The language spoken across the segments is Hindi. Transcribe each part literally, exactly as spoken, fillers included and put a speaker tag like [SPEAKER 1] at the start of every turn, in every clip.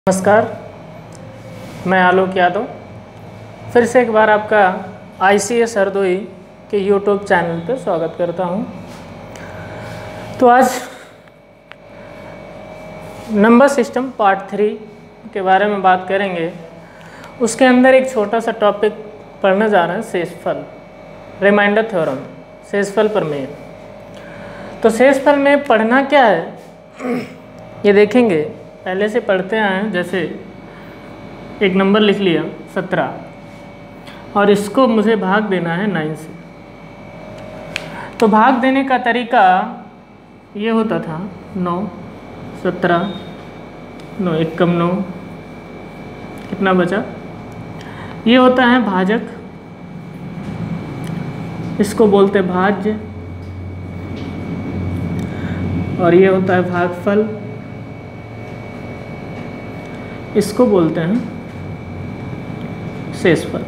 [SPEAKER 1] नमस्कार, मैं आलोक यादव फिर से एक बार आपका आई सी एस हरदोई के यूट्यूब चैनल पर स्वागत करता हूं। तो आज नंबर सिस्टम पार्ट थ्री के बारे में बात करेंगे। उसके अंदर एक छोटा सा टॉपिक पढ़ने जा रहे हैं, शेषफल, रिमाइंडर थ्योरम, शेषफल प्रमेय। तो शेषफल में पढ़ना क्या है ये देखेंगे। पहले से पढ़ते आए हैं, जैसे एक नंबर लिख लिया सत्रह और इसको मुझे भाग देना है नाइन से। तो भाग देने का तरीका ये होता था, नौ सत्रह नौ एक कम नौ, कितना बचा, ये होता है भाजक, इसको बोलते भाज्य, और ये होता है भागफल, इसको बोलते हैं शेषफल।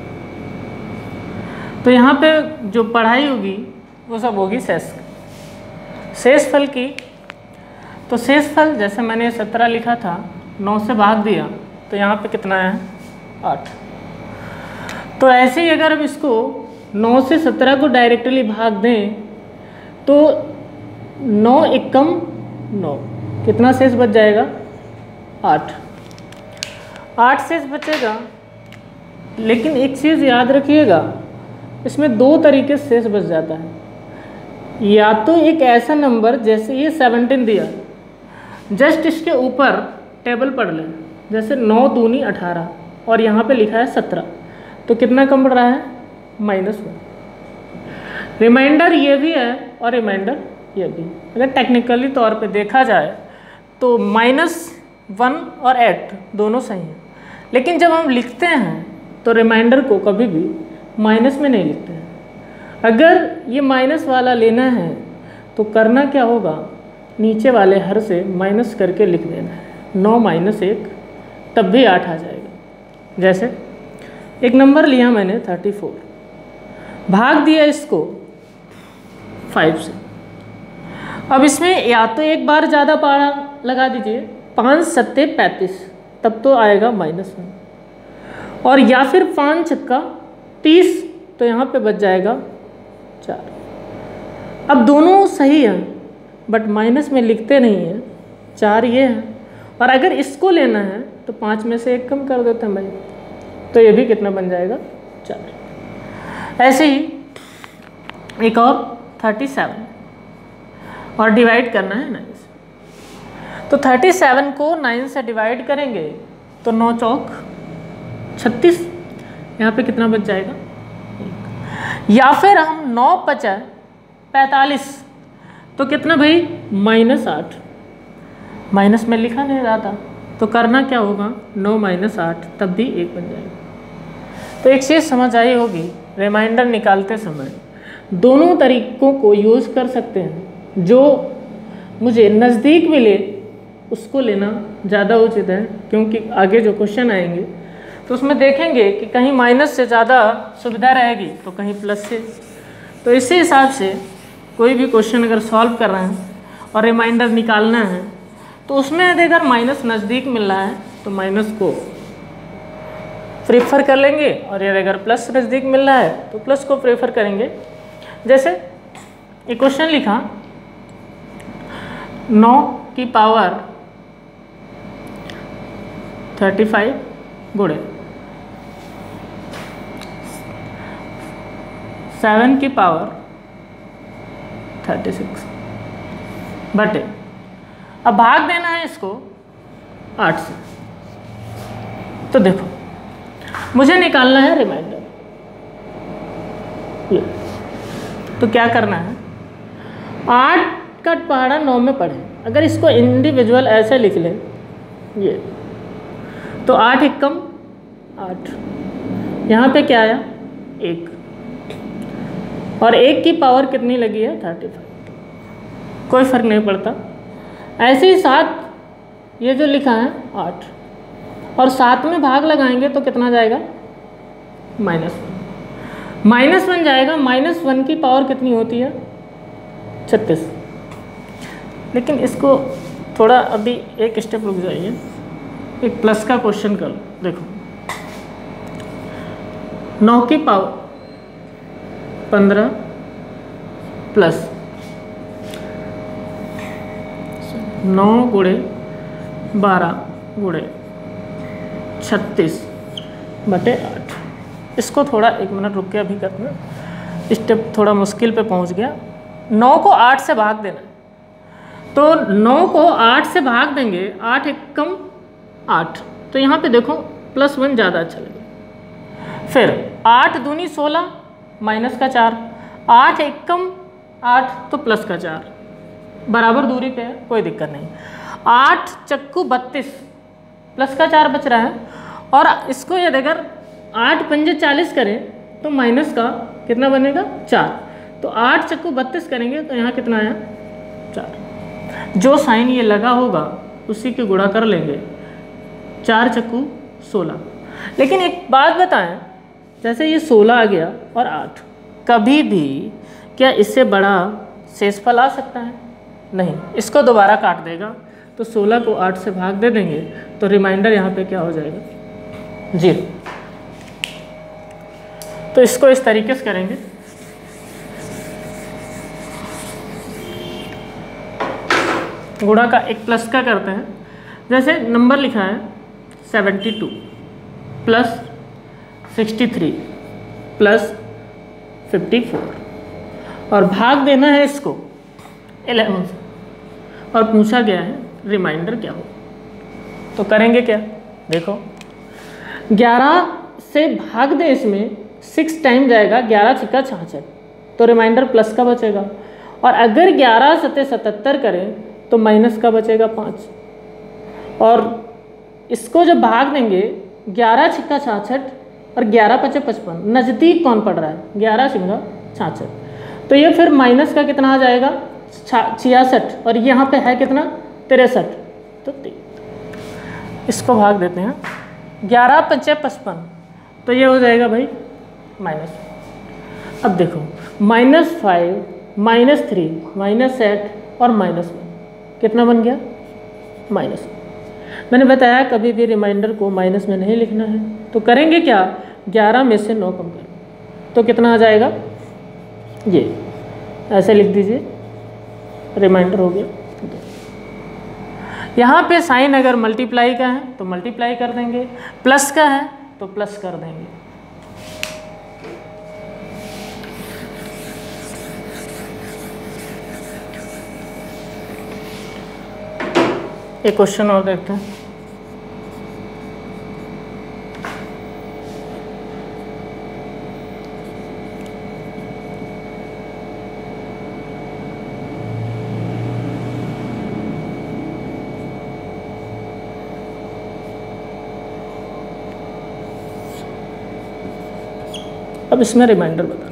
[SPEAKER 1] तो यहाँ पे जो पढ़ाई होगी वो सब होगी शेष शेषफल की। तो शेषफल जैसे मैंने सत्रह लिखा था, नौ से भाग दिया तो यहाँ पे कितना है, आठ। तो ऐसे ही अगर हम इसको नौ से सत्रह को डायरेक्टली भाग दें तो नौ एकम नौ, कितना शेष बच जाएगा, आठ। आठ शेष बचेगा। लेकिन एक चीज़ याद रखिएगा, इसमें दो तरीके से शेष बच जाता है। या तो एक ऐसा नंबर, जैसे ये सत्रह दिया, जस्ट इसके ऊपर टेबल पढ़ लें, जैसे नौ दूनी अठारह और यहाँ पे लिखा है सत्रह, तो कितना कम पड़ रहा है, माइनस वन। रिमाइंडर ये भी है और रिमाइंडर ये भी। अगर टेक्निकली तौर पे देखा जाए तो माइनस वन और एट दोनों सही हैं, लेकिन जब हम लिखते हैं तो रिमाइंडर को कभी भी माइनस में नहीं लिखते हैं। अगर ये माइनस वाला लेना है तो करना क्या होगा, नीचे वाले हर से माइनस करके लिख देना है, नौ माइनस एक, तब भी आठ आ जाएगा। जैसे एक नंबर लिया मैंने थर्टी फोर, भाग दिया इसको फाइव से। अब इसमें या तो एक बार ज़्यादा पारा लगा दीजिए, पाँच सत्ते पैंतीस, तब तो आएगा माइनस वन, और या फिर पाँच छक्का तीस, तो यहाँ पे बच जाएगा चार। अब दोनों सही हैं बट माइनस में लिखते नहीं हैं, चार ये है, और अगर इसको लेना है तो पाँच में से एक कम कर देते हैं भाई, तो ये भी कितना बन जाएगा, चार। ऐसे ही एक और थर्टी सेवन, और डिवाइड करना है नाइन से। तो थर्टी सेवन को नाइन से डिवाइड करेंगे तो नौ चौक छत्तीस, यहाँ पे कितना बच जाएगा, या फिर हम नौ पचा पैंतालीस, तो कितना भाई, माइनस आठ। माइनस में लिखा नहीं जाता, तो करना क्या होगा, नौ माइनस आठ, तब भी एक बन जाएगा। तो एक चीज़ समझ आई होगी, रिमाइंडर निकालते समय दोनों तरीकों को यूज़ कर सकते हैं। जो मुझे नज़दीक मिले उसको लेना ज़्यादा उचित है, क्योंकि आगे जो क्वेश्चन आएंगे तो उसमें देखेंगे कि कहीं माइनस से ज़्यादा सुविधा रहेगी तो कहीं प्लस से। तो इसी हिसाब से कोई भी क्वेश्चन अगर सॉल्व कर रहे हैं और रिमाइंडर निकालना है तो उसमें यदि अगर माइनस नज़दीक मिल रहा है तो माइनस को प्रेफर कर लेंगे, और यदि अगर प्लस नज़दीक मिल रहा है तो प्लस को प्रेफर करेंगे। जैसे एक क्वेश्चन लिखा, नौ की पावर थर्टी फाइव गुणे सेवन की पावर थर्टी सिक्स बटे, अब भाग देना है इसको आठ से। तो देखो मुझे निकालना है रिमाइंडर, ये तो क्या करना है, आठ का पहाड़ा नौ में पढ़े। अगर इसको इंडिविजुअल ऐसे लिख लें, ये तो आठ एकम आठ, यहाँ पे क्या आया, एक, और एक की पावर कितनी लगी है, थर्टी फाइव, कोई फर्क नहीं पड़ता। ऐसे ही सात, ये जो लिखा है आठ, और सात में भाग लगाएंगे तो कितना जाएगा, माइनस वन, माइनस वन जाएगा। माइनस वन की पावर कितनी होती है, छत्तीस। लेकिन इसको थोड़ा अभी एक स्टेप रुक जाइए, एक प्लस का क्वेश्चन कर लो। देखो नौ की पावर पंद्रह प्लस नौ गुणे बारह गुणे छत्तीस बटे आठ। इसको थोड़ा एक मिनट रुक के अभी करना, स्टेप थोड़ा मुश्किल पे पहुंच गया। नौ को आठ से भाग देना है, तो नौ को आठ से भाग देंगे, आठ एक कम आठ, तो यहाँ पे देखो प्लस वन ज़्यादा अच्छा लगेगा। फिर आठ दूनी सोलह माइनस का चार, आठ एक कम आठ तो प्लस का चार, बराबर दूरी पे है, कोई दिक्कत नहीं। आठ चक्कू बत्तीस प्लस का चार बच रहा है, और इसको यदि अगर आठ पंजे चालीस करें तो माइनस का कितना बनेगा चार, तो आठ चक्कू बत्तीस करेंगे तो यहाँ कितना आया चार। जो साइन ये लगा होगा उसी के गुणा कर लेंगे, चार चक्कू सोलह। लेकिन एक बात बताएं, जैसे ये सोलह आ गया और आठ, कभी भी क्या इससे बड़ा शेषफल आ सकता है? नहीं, इसको दोबारा काट देगा, तो सोलह को आठ से भाग दे देंगे तो रिमाइंडर यहाँ पे क्या हो जाएगा जीरो। तो इसको इस तरीके से करेंगे। गुणा का एक प्लस का करते हैं, जैसे नंबर लिखा है seventy two plus sixty three plus fifty four, और भाग देना है इसको इलेवन से, और पूछा गया है रिमाइंडर क्या हो। तो करेंगे क्या, देखो ग्यारह से भाग दे, इसमें सिक्स टाइम जाएगा, ग्यारह छिक्का छाछठ, तो रिमाइंडर प्लस का बचेगा। और अगर ग्यारह सत्ते सतहत्तर करें तो माइनस का बचेगा पाँच, और इसको जब भाग देंगे ग्यारह छिक्का छाछठ और ग्यारह पचे पचपन, नज़दीक कौन पड़ रहा है, ग्यारह छिक्का छाछठ, तो ये फिर माइनस का कितना आ जाएगा छियासठ, और यहाँ पे है कितना तिरसठ, तो तीन। इसको भाग देते हैं, ग्यारह पचे पचपन, तो ये हो जाएगा भाई माइनस। अब देखो minus five minus three minus eight और माइनस वन, कितना बन गया माइनस। मैंने बताया कभी भी रिमाइंडर को माइनस में नहीं लिखना है, तो करेंगे क्या, ग्यारह में से नौ कम करें तो कितना आ जाएगा, ये ऐसे लिख दीजिए, रिमाइंडर हो गया। यहाँ पे साइन अगर मल्टीप्लाई का है तो मल्टीप्लाई कर देंगे, प्लस का है तो प्लस कर देंगे। एक क्वेश्चन और देखते हैं। अब इसमें रिमाइंडर बताना।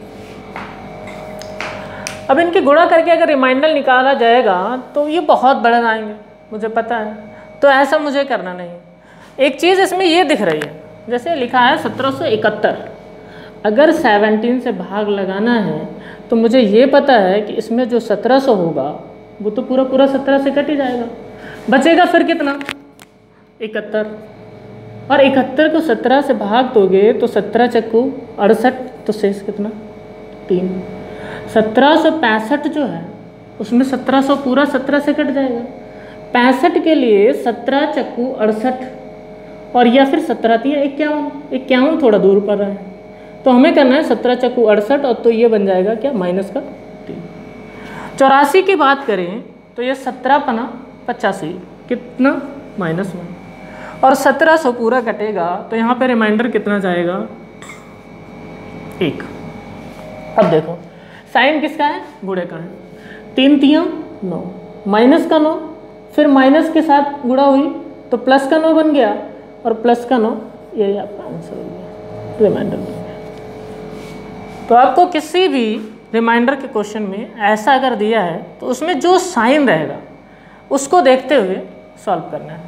[SPEAKER 1] अब इनकी गुणा करके अगर रिमाइंडर निकाला जाएगा तो ये बहुत बड़े आएंगे, मुझे पता है, तो ऐसा मुझे करना नहीं। एक चीज़ इसमें ये दिख रही है, जैसे लिखा है सत्रह सौ इकहत्तर, अगर सत्रह से भाग लगाना है तो मुझे ये पता है कि इसमें जो सत्रह सौ होगा वो तो पूरा पूरा सत्रह से कट ही जाएगा, बचेगा फिर कितना इकहत्तर, और इकहत्तर को सत्रह से भाग दोगे तो सत्रह चक्कू अड़सठ, तो शेष कितना तीन। सत्रह सौ पैंसठ जो है उसमें सत्रह सौ पूरा सत्रह से कट जाएगा, पैंसठ के लिए सत्रह चक्कू अड़सठ, और या फिर सत्रह तीन इक्यावन, इक्यावन थोड़ा दूर पड़ रहा है, तो हमें करना है सत्रह चक्कू अड़सठ, और तो ये बन जाएगा क्या माइनस का तीन। चौरासी की बात करें तो ये सत्रह पना पचासी, कितना माइनस वन, और सत्रह सौ पूरा कटेगा तो यहाँ पे रिमाइंडर कितना जाएगा एक। अब देखो साइन किसका है, गुणे का है, तीन तिया नौ, माइनस का नौ, फिर माइनस के साथ गुणा हुई तो प्लस का नौ बन गया, और प्लस का नौ, ये आपका आंसर हो गया, रिमाइंडर बन गया। तो आपको किसी भी रिमाइंडर के क्वेश्चन में ऐसा अगर दिया है तो उसमें जो साइन रहेगा उसको देखते हुए सॉल्व करना है।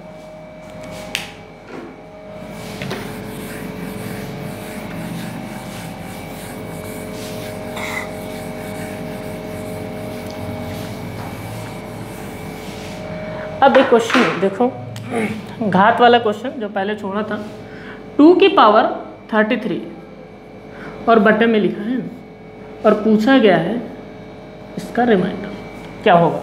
[SPEAKER 1] अब एक क्वेश्चन देखो, घात वाला क्वेश्चन जो पहले छोड़ा था, टू की पावर थर्टी थ्री और बटे में लिखा है और पूछा गया है इसका रिमाइंडर क्या होगा।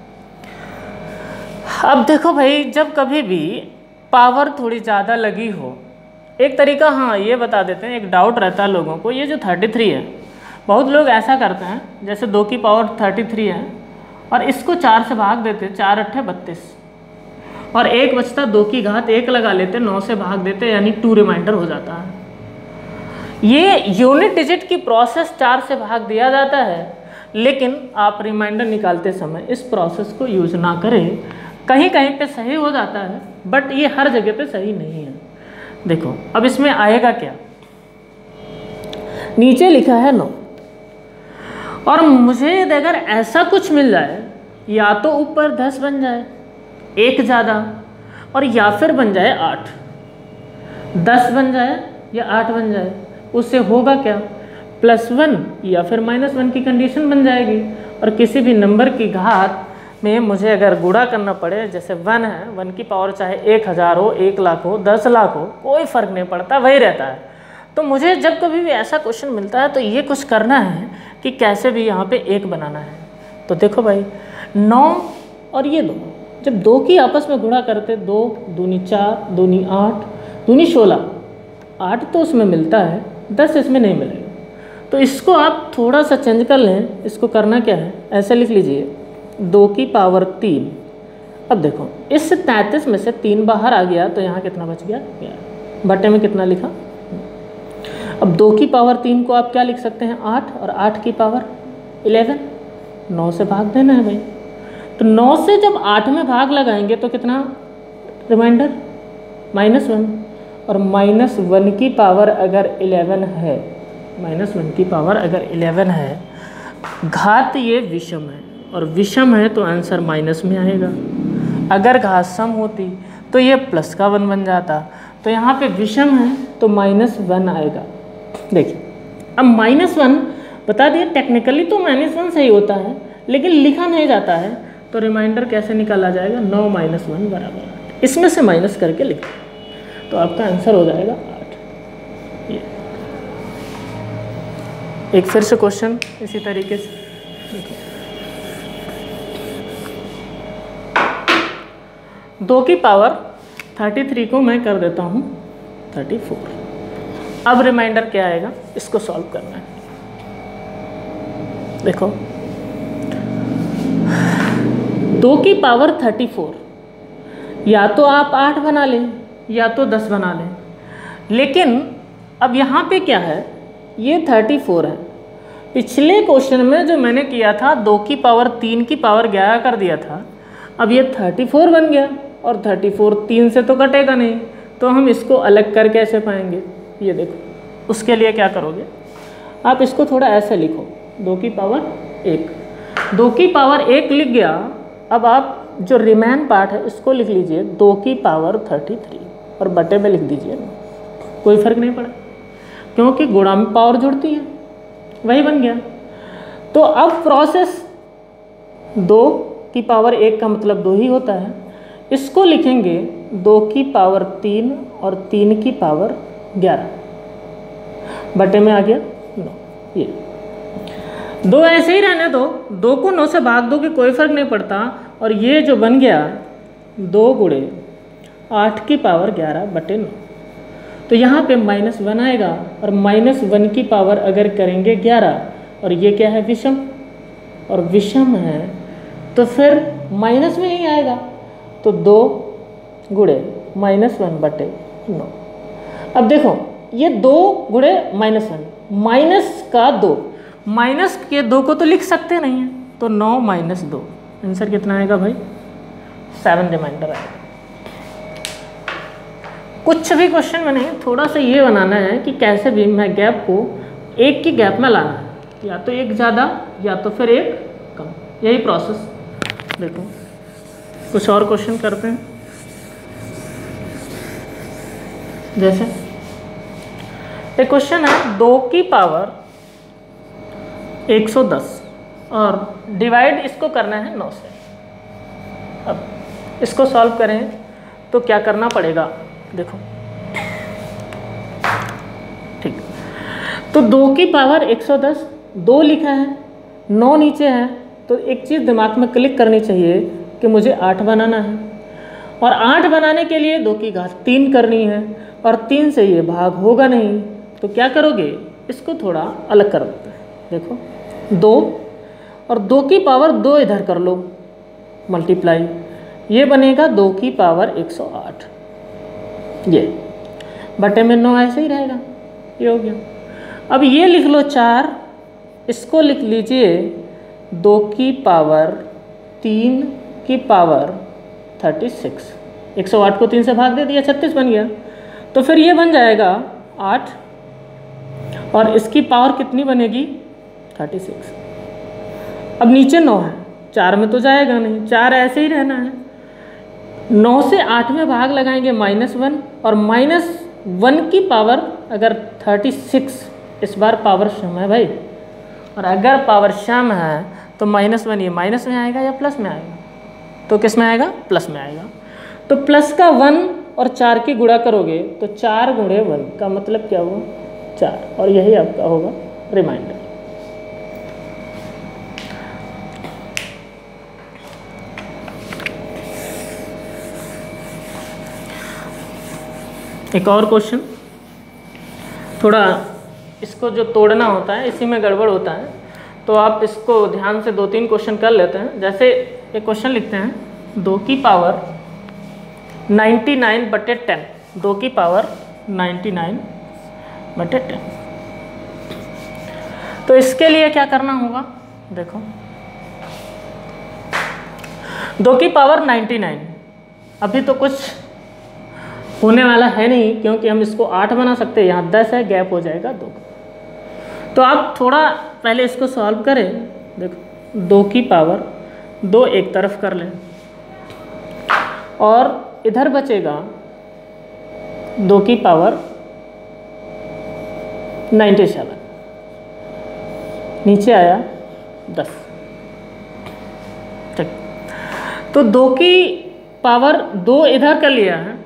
[SPEAKER 1] अब देखो भाई, जब कभी भी पावर थोड़ी ज़्यादा लगी हो, एक तरीका हाँ ये बता देते हैं, एक डाउट रहता है लोगों को, ये जो थर्टी थ्री है, बहुत लोग ऐसा करते हैं जैसे दो की पावर थर्टी थ्री है और इसको चार से भाग देते, चार अट्ठे बत्तीस, और एक बचता दो की घात एक लगा लेते, नौ से भाग देते, यानी टू रिमाइंडर हो जाता है। ये यूनिट डिजिट की प्रोसेस चार से भाग दिया जाता है, लेकिन आप रिमाइंडर निकालते समय इस प्रोसेस को यूज ना करें। कहीं कहीं पे सही हो जाता है, बट ये हर जगह पे सही नहीं है। देखो अब इसमें आएगा क्या, नीचे लिखा है नौ, और मुझे अगर ऐसा कुछ मिल जाए, या तो ऊपर दस बन जाए एक ज़्यादा, और या फिर बन जाए आठ, दस बन जाए या आठ बन जाए, उससे होगा क्या, प्लस वन या फिर माइनस वन की कंडीशन बन जाएगी। और किसी भी नंबर की घात में मुझे अगर गुणा करना पड़े, जैसे वन है, वन की पावर चाहे एक हज़ार हो, एक लाख हो, दस लाख हो, कोई फ़र्क नहीं पड़ता, वही रहता है। तो मुझे जब कभी भी ऐसा क्वेश्चन मिलता है तो ये कुछ करना है कि कैसे भी यहाँ पे एक बनाना है। तो देखो भाई, नौ और ये दो, जब दो की आपस में गुणा करते, दो दूनी चार, दूनी आठ, दूनी सोलह, आठ तो उसमें मिलता है, दस इसमें नहीं मिलेगा। तो इसको आप थोड़ा सा चेंज कर लें। इसको करना क्या है, ऐसे लिख लीजिए, दो की पावर तीन। अब देखो इस तैंतीस में से तीन बाहर आ गया तो यहाँ कितना बच गया, ग्यारह, बटे में कितना लिखा। अब दो की पावर तीन को आप क्या लिख सकते हैं, आठ, और आठ की पावर इलेवन, नौ से भाग देना है भाई। तो नौ से जब आठ में भाग लगाएंगे तो कितना रिमाइंडर, माइनस वन, और माइनस वन की पावर अगर इलेवन है, माइनस वन की पावर अगर इलेवन है, घात ये विषम है, और विषम है तो आंसर माइनस में आएगा। अगर घात सम होती तो ये प्लस का वन बन जाता। तो यहाँ पे विषम है तो माइनस वन आएगा। देखिए अब माइनस वन बता दिए, टेक्निकली तो माइनस वन सही होता है, लेकिन लिखा नहीं जाता है। तो रिमाइंडर कैसे निकाला जाएगा, नौ माइनस वन बराबर आठ, इसमें से माइनस करके लिख, तो आपका आंसर हो जाएगा आठ। ये एक फिर से क्वेश्चन इसी तरीके से देखिए, दो की पावर थर्टी थ्री को मैं कर देता हूँ थर्टी फोर। अब रिमाइंडर क्या आएगा, इसको सॉल्व करना है। देखो दो की पावर थर्टी फोर, या तो आप आठ बना लें या तो दस बना लें, लेकिन अब यहाँ पे क्या है, ये थर्टी फोर है। पिछले क्वेश्चन में जो मैंने किया था, दो की पावर तीन की पावर ग्यारह कर दिया था, अब ये थर्टी फोर बन गया, और थर्टी फोर तीन से तो कटेगा नहीं, तो हम इसको अलग कर कैसे पाएंगे। ये देखो, उसके लिए क्या करोगे, आप इसको थोड़ा ऐसे लिखो, दो की पावर एक, दो की पावर एक लिख गया। अब आप जो रिमेन पार्ट है इसको लिख लीजिए, दो की पावर थर्टी थ्री, और बटे में लिख दीजिए, कोई फर्क नहीं पड़ा, क्योंकि गुणा में पावर जुड़ती है, वही बन गया। तो अब प्रोसेस दो की पावर एक का मतलब दो ही होता है, इसको लिखेंगे दो की पावर तीन और तीन की पावर ग्यारह, बटे में आ गया नौ। ये दो ऐसे ही रहने दो, दो को नौ से भाग दो कि कोई फर्क नहीं पड़ता, और ये जो बन गया दो गुणे आठ की पावर ग्यारह बटे नौ। तो यहाँ पे माइनस वन आएगा, और माइनस वन की पावर अगर करेंगे ग्यारह, और ये क्या है विषम, और विषम है तो फिर माइनस में ही आएगा। तो दो गुणे माइनस वन बटे नौ। अब देखो ये दो गुणे माइनस वन, माइनस का दो, माइनस के दो को तो लिख सकते नहीं है, तो नौ माइनस दो, आंसर कितना आएगा भाई, सेवन रिमाइंडर आएगा। कुछ भी क्वेश्चन में नहीं, थोड़ा सा ये बनाना है कि कैसे भी मैं गैप को एक की गैप में लाना है, या तो एक ज़्यादा या तो फिर एक कम, यही प्रोसेस। देखो कुछ और क्वेश्चन करते हैं, जैसे एक क्वेश्चन है, दो की पावर एक सौ दस और डिवाइड इसको करना है नौ से। अब इसको सॉल्व करें तो क्या करना पड़ेगा, देखो ठीक। तो दो की पावर एक सौ दस, दो लिखा है, नौ नीचे है, तो एक चीज़ दिमाग में क्लिक करनी चाहिए कि मुझे आठ बनाना है, और आठ बनाने के लिए दो की घात तीन करनी है, और तीन से ये भाग होगा नहीं, तो क्या करोगे, इसको थोड़ा अलग कर देते हैं। देखो दो और दो की पावर दो इधर कर लो मल्टीप्लाई, ये बनेगा दो की पावर एक सौ आठ, ये बटे में नौ ऐसे ही रहेगा, ये हो गया। अब ये लिख लो चार, इसको लिख लीजिए दो की पावर तीन की पावर थर्टी सिक्स, एक सौ आठ को तीन से भाग दे दिया, छत्तीस बन गया। तो फिर ये बन जाएगा आठ, और इसकी पावर कितनी बनेगी, थर्टी सिक्स। अब नीचे नौ है, चार में तो जाएगा नहीं, चार ऐसे ही रहना है। नौ से आठ में भाग लगाएंगे माइनस वन, और माइनस वन की पावर अगर थर्टी सिक्स, इस बार पावर सम है भाई, और अगर पावर सम है तो माइनस वन ये माइनस में आएगा या प्लस में आएगा, तो किस में आएगा, प्लस में आएगा। तो प्लस का वन और चार की गुणा करोगे तो चार गुणे वन का मतलब क्या हुआ, चार, और यही आपका होगा रिमाइंडर। एक और क्वेश्चन, थोड़ा इसको जो तोड़ना होता है इसी में गड़बड़ होता है, तो आप इसको ध्यान से दो तीन क्वेश्चन कर लेते हैं। जैसे एक क्वेश्चन लिखते हैं, दो की पावर नाइन्टी नाइन बटे टेन, दो की पावर नाइन्टी नाइन बटे टेन। तो इसके लिए क्या करना होगा, देखो दो की पावर नाइन्टी नाइन, अभी तो कुछ होने वाला है नहीं क्योंकि हम इसको आठ बना सकते हैं, यहाँ दस है, गैप हो जाएगा दो। तो आप थोड़ा पहले इसको सॉल्व करें। देखो दो की पावर दो एक तरफ कर लें, और इधर बचेगा दो की पावर नाइन्टी सेवन, नीचे आया दस, ठीक। तो दो की पावर दो इधर कर लिया है,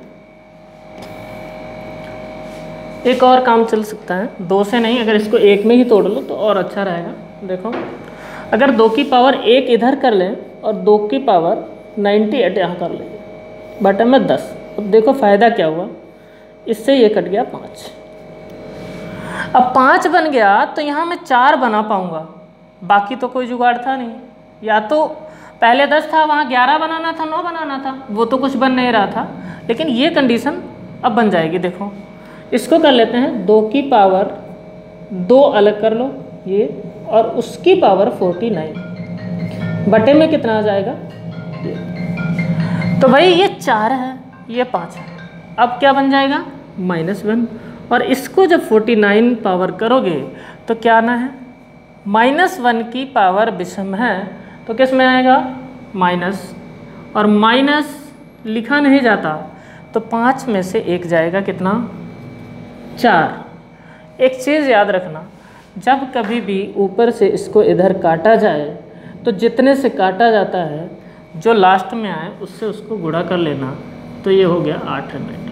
[SPEAKER 1] एक और काम चल सकता है, दो से नहीं, अगर इसको एक में ही तोड़ लो तो और अच्छा रहेगा। देखो अगर दो की पावर एक इधर कर लें और दो की पावर नाइन्टी एट यहाँ कर लें, बटे में दस। अब देखो फ़ायदा क्या हुआ, इससे ये कट गया पाँच। अब पाँच बन गया तो यहाँ मैं चार बना पाऊँगा, बाकी तो कोई जुगाड़ था नहीं। या तो पहले दस था, वहाँ ग्यारह बनाना था, नौ बनाना था, वो तो कुछ बन नहीं रहा था, लेकिन ये कंडीशन अब बन जाएगी। देखो इसको कर लेते हैं, दो की पावर दो अलग कर लो ये, और उसकी पावर फोर्टी नाइन, बटे में कितना आ जाएगा ये। तो भाई ये चार है, ये पाँच है, अब क्या बन जाएगा, माइनस वन। और इसको जब फोर्टी नाइन पावर करोगे तो क्या आना है, माइनस वन की पावर विषम है तो किस में आएगा, माइनस, और माइनस लिखा नहीं जाता तो पाँच में से एक जाएगा कितना, चार। एक चीज़ याद रखना, जब कभी भी ऊपर से इसको इधर काटा जाए तो जितने से काटा जाता है जो लास्ट में आए उससे उसको गुणा कर लेना, तो ये हो गया आठ रिमाइंडर।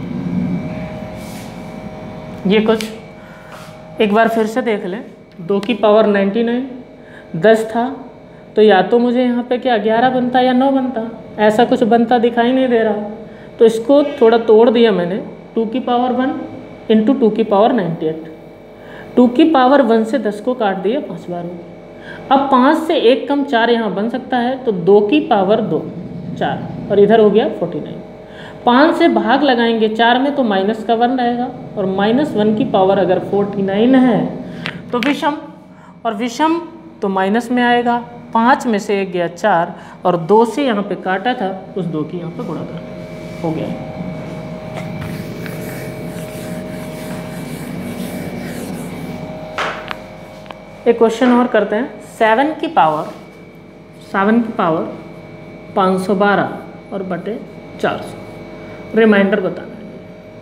[SPEAKER 1] ये कुछ एक बार फिर से देख लें, दो की पावर नाइन्टी नाइन, दस था तो या तो मुझे यहाँ पे क्या ग्यारह बनता या नौ बनता, ऐसा कुछ बनता दिखाई नहीं दे रहा, तो इसको थोड़ा तोड़ दिया मैंने, टू की पावर वन इंटू टू की पावर नाइन्टी एट, टू की पावर वन से दस को काट दिया, पाँच बार हो गया। अब पाँच से एक कम चार यहाँ बन सकता है, तो दो की पावर दो, चार, और इधर हो गया फोर्टी नाइन। पाँच से भाग लगाएंगे चार में तो माइनस का वन रहेगा, और माइनस वन की पावर अगर फोर्टी नाइन है तो विषम, और विषम तो माइनस में आएगा, पाँच में से एक गया चार, और दो से यहाँ पे काटा था उस दो की यहाँ पे गुणा कर हो गया। एक क्वेश्चन और करते हैं, सेवन की पावर सेवन की पावर पाँच सौ बारह और बटे चार सौ, रिमाइंडर बताना है।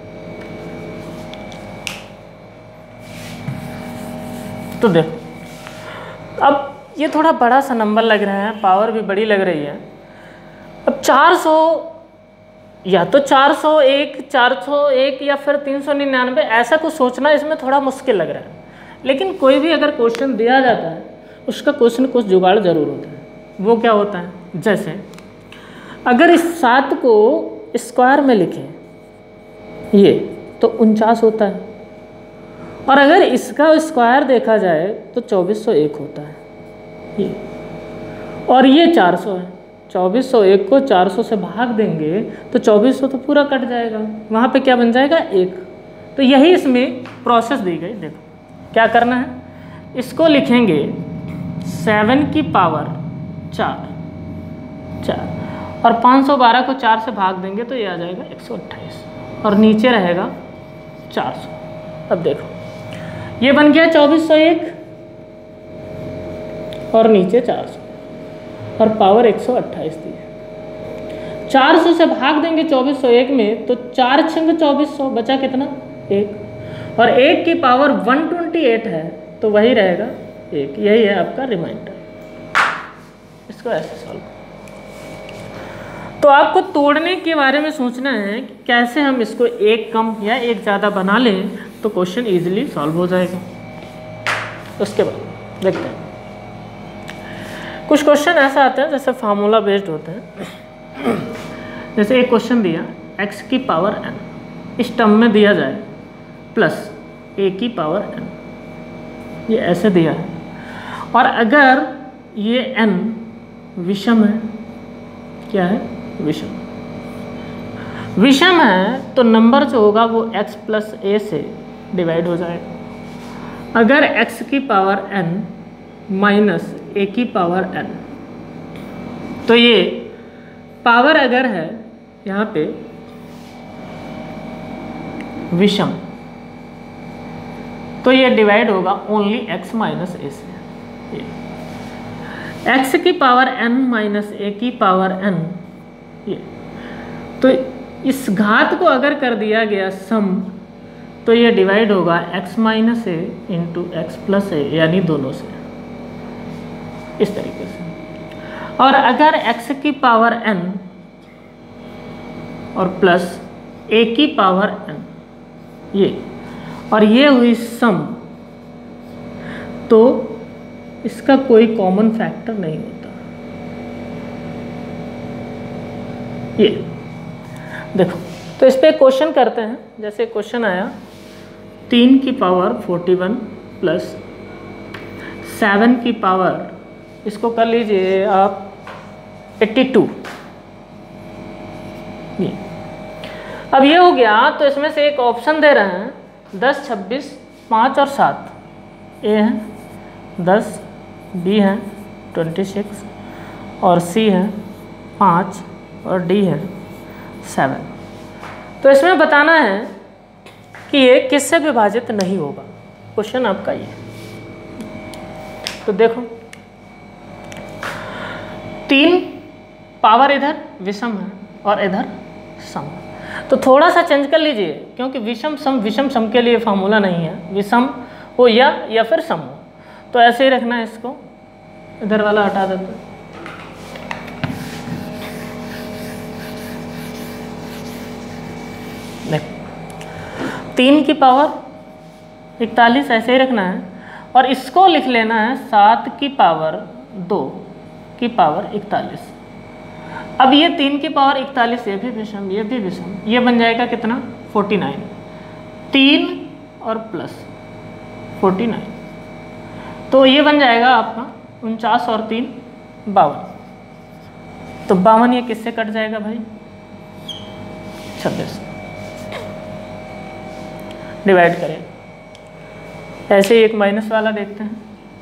[SPEAKER 1] तो देखो अब ये थोड़ा बड़ा सा नंबर लग रहा है, पावर भी बड़ी लग रही है। अब चार सौ या तो चार सौ एक, चार सौ एक या फिर तीन सौ निन्यानवे, ऐसा कुछ सोचना इसमें थोड़ा मुश्किल लग रहा है। लेकिन कोई भी अगर क्वेश्चन दिया जाता है उसका क्वेश्चन कुछ जुगाड़ जरूर होता है। वो क्या होता है, जैसे अगर इस सात को स्क्वायर में लिखें ये तो उनचास होता है, और अगर इसका स्क्वायर देखा जाए तो चौबीस सौ एक होता है ये, और ये चार सौ है। चौबीस सौ एक को चार सौ से भाग देंगे तो चौबीस सौ तो पूरा कट जाएगा, वहाँ पे क्या बन जाएगा एक। तो यही इसमें प्रोसेस दी गई। देखो क्या करना है, इसको लिखेंगे सेवन की पावर चार चार और पाँच सौ बारह को चार से भाग देंगे तो ये आ जाएगा एक सौ अट्ठाईस, और नीचे रहेगा चार सौ। अब देखो ये बन गया चौबीस सौ एक और नीचे चार सौ और पावर एक सौ अट्ठाईस दी है। चार सौ से भाग देंगे चौबीस सौ एक में तो चार छंग चौबीस सौ, बचा कितना एक, और एक की पावर एक सौ अट्ठाईस है तो वही रहेगा एक। यही है आपका रिमाइंडर। इसको ऐसे सॉल्व। तो आपको तोड़ने के बारे में सोचना है कि कैसे हम इसको एक कम या एक ज़्यादा बना लें तो क्वेश्चन इजीली सॉल्व हो जाएगा। उसके बाद देखते हैं कुछ क्वेश्चन ऐसा आते हैं जैसे फार्मूला बेस्ड होते हैं। जैसे एक क्वेश्चन दिया x की पावर n इस टर्म में दिया जाए प्लस a की पावर n, ये ऐसे दिया है, और अगर ये n विषम है, क्या है विषम, विषम है तो नंबर जो होगा वो x प्लस ए से डिवाइड हो जाएगा। अगर x की पावर n माइनस ए की पावर n, तो ये पावर अगर है यहाँ पे विषम तो ये डिवाइड होगा ओनली x माइनस ए से। x की पावर n माइनस ए की पावर n, ये तो इस घात को अगर कर दिया गया सम तो ये डिवाइड होगा x minus a into x plus a, यानी दोनों से इस तरीके से। और अगर x की पावर n और प्लस a की पावर n, ये और ये हुई सम, तो इसका कोई कॉमन फैक्टर नहीं होता। ये देखो, तो इस पे क्वेश्चन करते हैं। जैसे क्वेश्चन आया तीन की power forty one plus seven की पावर, इसको कर लीजिए आप एट्टी टू। ये अब ये हो गया, तो इसमें से एक ऑप्शन दे रहे हैं दस, छब्बीस, पाँच और सात। ए है दस, बी है ट्वेंटी सिक्स और सी है पाँच और डी है सेवन। तो इसमें बताना है कि ये किससे विभाजित नहीं होगा। क्वेश्चन आपका ये। तो देखो तीन पावर इधर विषम है और इधर सम, तो थोड़ा सा चेंज कर लीजिए, क्योंकि विषम सम विषम सम के लिए फार्मूला नहीं है, विषम हो या या फिर सम हो। तो ऐसे ही रखना है, इसको इधर वाला हटा देते हैं। देखो तीन की पावर इकतालीस ऐसे ही रखना है, और इसको लिख लेना है सात की पावर दो की पावर इकतालीस। अब ये तीन की पावर इकतालीस, ये भी विषम, ये भी विषम, ये बन जाएगा कितना फोर्टी नाइन। तीन और प्लस फोर्टी नाइन, तो ये बन जाएगा आपका उनचास और तीन बावन। तो बावन ये किससे कट जाएगा भाई, छब्बीस। डिवाइड करें, ऐसे ही एक माइनस वाला देखते हैं।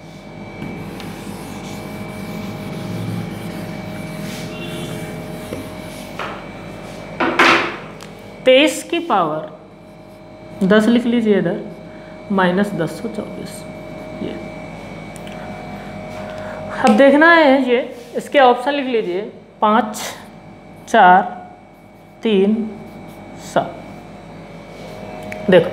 [SPEAKER 1] तेईस की पावर दस लिख लीजिए इधर, माइनस दस सौ चौबीस। ये अब देखना है, ये इसके ऑप्शन लिख लीजिए पाँच, चार, तीन, सात। देखो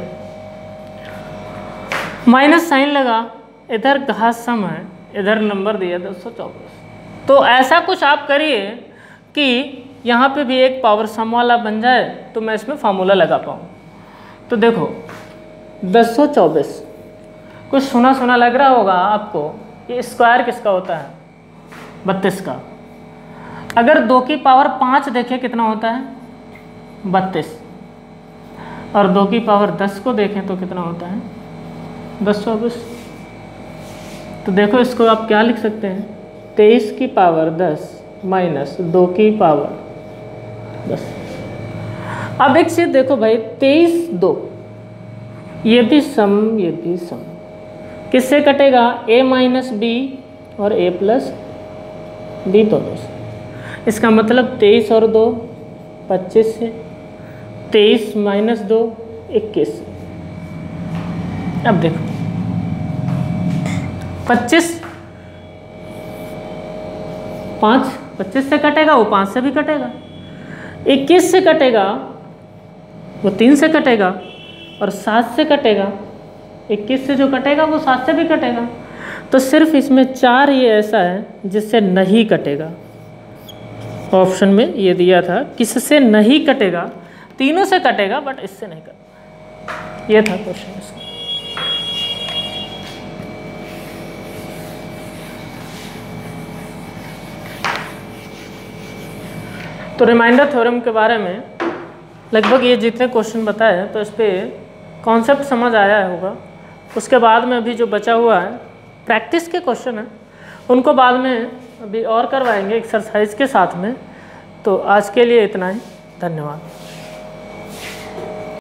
[SPEAKER 1] माइनस साइन लगा, इधर घात सम है, इधर नंबर दिया दस सौ चौबीस। तो ऐसा कुछ आप करिए कि यहाँ पे भी एक पावर सम वाला बन जाए तो मैं इसमें फार्मूला लगा पाऊँ। तो देखो दस सौ चौबीस, कुछ सुना सुना लग रहा होगा आपको, ये स्क्वायर किसका होता है? बत्तीस का। अगर दो की पावर पाँच देखें कितना होता है? बत्तीस। और दो की पावर दस को देखें तो कितना होता है? दस चौबीस। तो देखो इसको आप क्या लिख सकते हैं? तेईस की पावर दस माइनस दो की पावर दस। अब एक चीज़ देखो भाई, तेईस दो, ये भी सम ये भी सम, किससे कटेगा? a माइनस बी और a प्लस बी दोनों से। इसका मतलब तेईस और दो पच्चीस से, तेईस माइनस दो इक्कीस से। अब देखो पच्चीस, पाँच पच्चीस से कटेगा, वो पाँच से भी कटेगा, इक्कीस से कटेगा, वो तीन से कटेगा, और सात से कटेगा, इक्कीस से जो कटेगा वो सात से भी कटेगा। तो सिर्फ इसमें चार ये ऐसा है जिससे नहीं कटेगा। ऑप्शन में ये दिया था किससे नहीं कटेगा, तीनों से कटेगा बट इससे नहीं कटेगा। ये था क्वेश्चन इसका। तो रिमाइंडर थ्योरम के बारे में लगभग ये जितने क्वेश्चन बताए हैं तो इस पर कॉन्सेप्ट समझ आया होगा। उसके बाद में अभी जो बचा हुआ है प्रैक्टिस के क्वेश्चन हैं, उनको बाद में अभी और करवाएंगे एक्सरसाइज के साथ में। तो आज के लिए इतना ही, धन्यवाद।